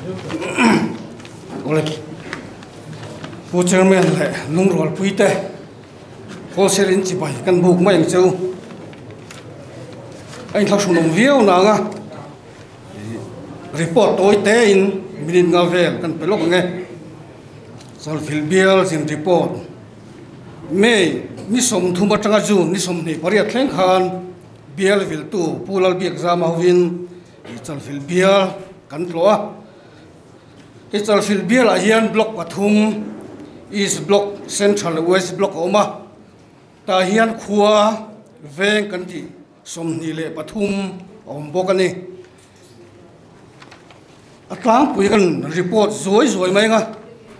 Oleh Phu Chairman lại lung rồi pui tê cô sẽ đến chỉ bảy căn buộc mấy anh châu anh thao sùng đồng viêu nào ngà report tối tế in mình ngao về căn phải lúc nghe sau Philippines xin report mấy mi som thu mất trăng azul mi som này bariat khen khan biel vil tu pulal biak zam awin sau Philippines kan lo sau Philippines là hian block Pathum East block Central West block oma ta hian khua veng kan ti som ni le Pathum om bokani atlang pui kan report zoi mai nga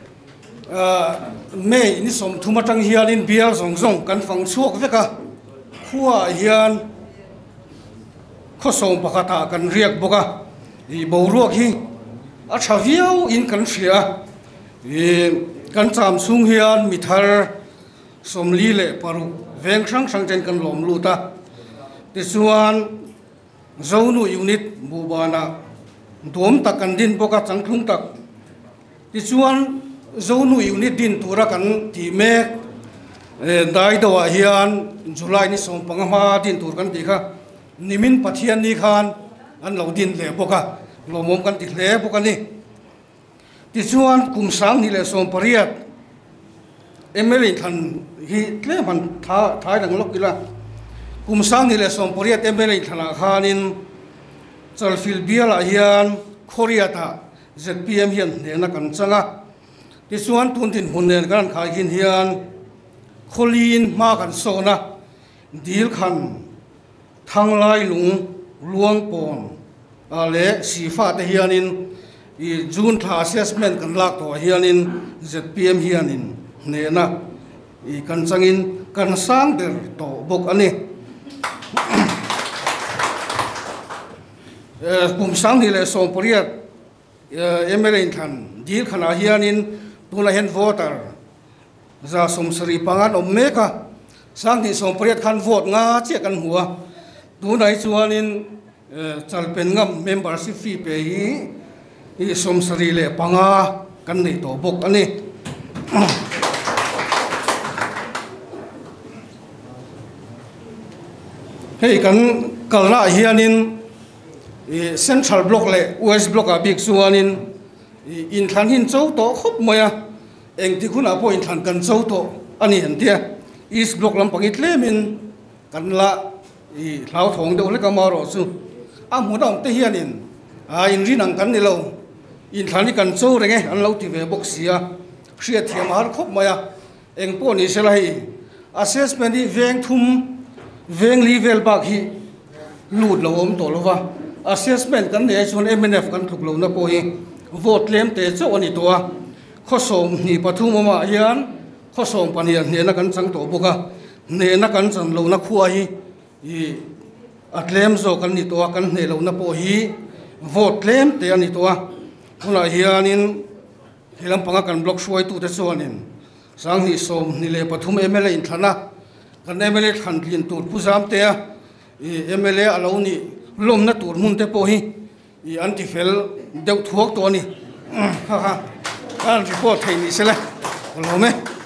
me ni som thuma tang hian in bial zong kan phang chuak veka khua hian kho som pakata kan riak boka i boruak hi a thaviau in kan thria kan cham sung hian mithar somli le paru veng sang ten kan lom luta ti chuan zonu unit bubana dom tak kan din boka changklung tak ti chuan zonu unit din tura kan ti mek dai dawa hian July ni som pangama din tur kan ti kha nimin pathian ni khan an lo din le boka lomom kan ti hle boka ni ti chuan kumsang ni le som pariat emeli than hi tle man thai dang lok kila kumsang ni le som pariat emeli thana khanin chalfil biala hian khoriata ZPM hian nena kan changa ti chuan tuntin hunen kan khai hin hian kholin ma kan sona dil khan thanglai lung luang pon ale sifa te hianin i June tha assessment kan lak to hianin ZPM hianin nena i kan changin kan sang der to bok ani kum sang ni le som poriat emerein khan dil khana hianin tuna hen voter za som sri pangan omeka sang ni som poriat khan vote nga che kan huwa tunai chuanin chalpen ngam membership fee pe hi i som sri le panga kan nei to bok ani hei kan kalna hianin Central block le West block a big chuanin in than hin chau to khop moya eng ti khuna po in than kan chau to ani han tia East block lam pangit lemin kan la i hlau thong de le ka maro chu a mudam te hianin a in rin ang kan ni lo in than ni kan chau renge an lo ti ve bok sia hria thiam har khop moya eng po ni selai assessment ni veng thum veng level bak hi lut lo om to lova assessment kan ne chun MNF kan thuk lo na po hi vote lem te chaw ani to a khosom ni Pathum ma hian khosom panian ne na kan chang to boka ne na kan chan lo na khuwa hi i atlem zo kan ni to kan ne lo na po hi vote lem te ani to a huna hianin hilam panga kan block suai tu te chuanin sang ni som ni le Pathum MLA in thana kan MLA than tlin tur puzam te a MLA alo ni lom na tur mun te po hi i anti fel deuh thuak to ni ha an report thei ni sela lo me